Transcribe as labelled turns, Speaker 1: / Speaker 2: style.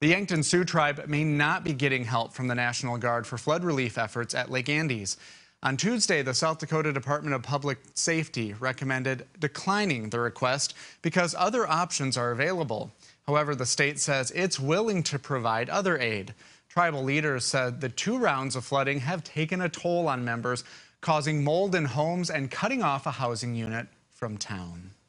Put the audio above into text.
Speaker 1: The Yankton Sioux Tribe may not be getting help from the National Guard for flood relief efforts at Lake Andes. On Tuesday, the South Dakota Department of Public Safety recommended declining the request because other options are available. However, the state says it's willing to provide other aid. Tribal leaders said the 2 rounds of flooding have taken a toll on members, causing mold in homes and cutting off a housing unit from town.